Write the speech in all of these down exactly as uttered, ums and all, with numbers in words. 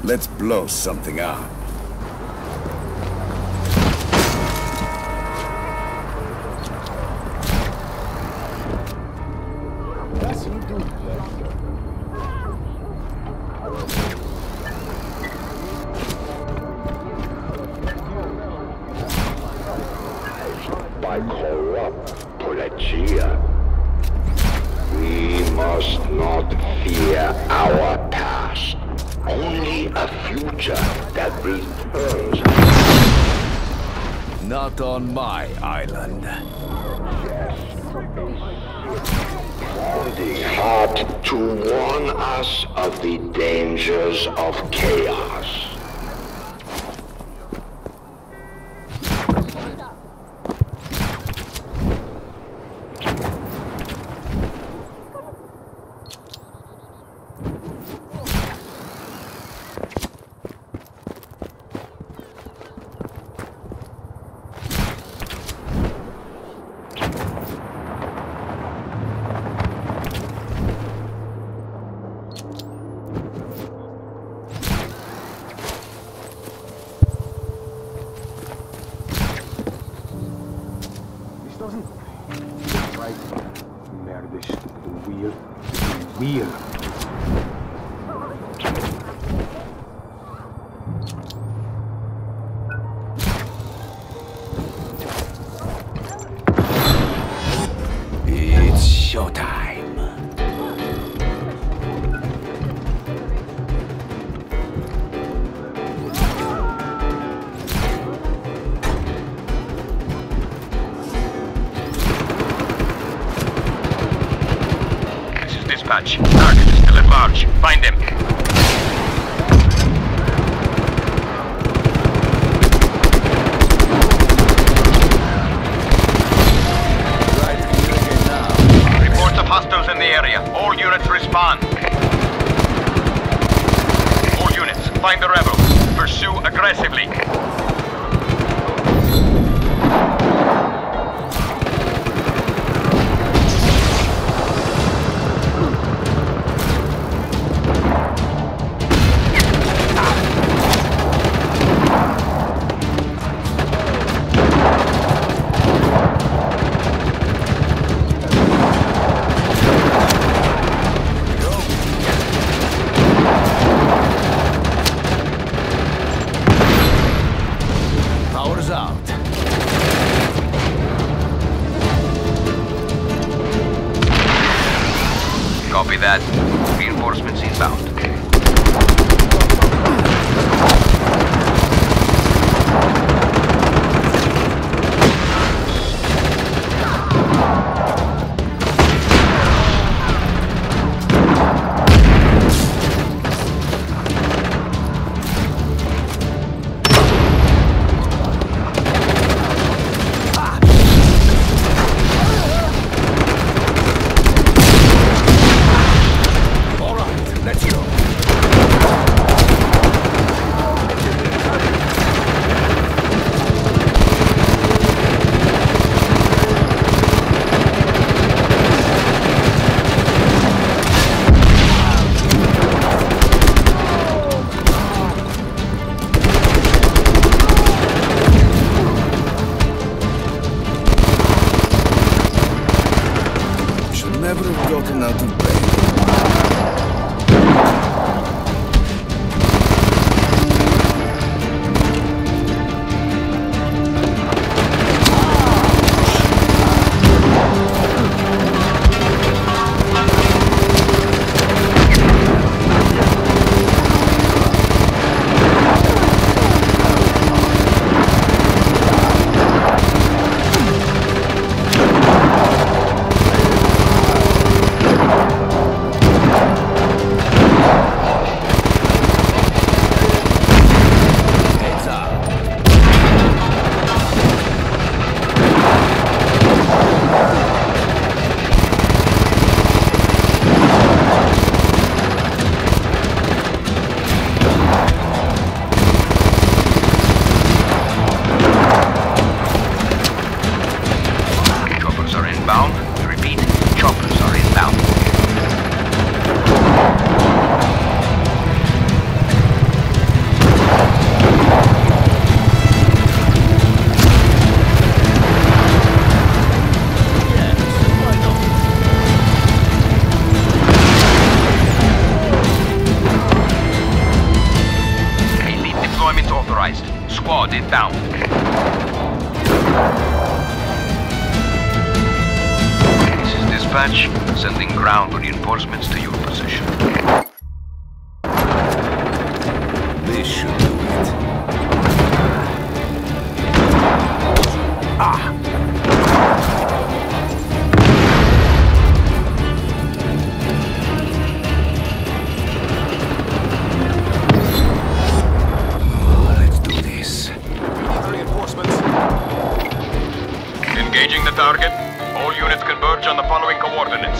Let's blow something up. By corrupt Polachia, we must not fear our past, only a future that returns. Not on my island. The heart to warn us of the dangers of chaos. Doesn't right. Merdish, the wheel, the wheel. It's showtime. Dispatch. Target is still at large. Find him. Right, communicate now. Reports of hostiles in the area. All units respond. All units, find the rebels. Pursue aggressively. Power's out. Copy that. Reinforcements inbound. All right, let's go. advised. Squad is down. This is dispatch, sending ground reinforcements to your position. This should do it. Ah! Let's do this. Reinforcements. Engaging the target. All units converge on the following coordinates.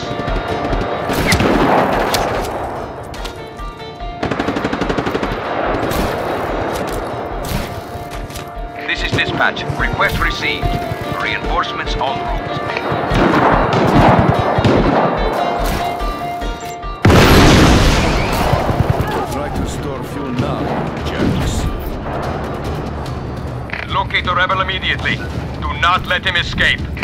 This is dispatch. Request received. Reinforcements en route. Try to store fuel now, jerks. Locate the rebel immediately. Do not let him escape.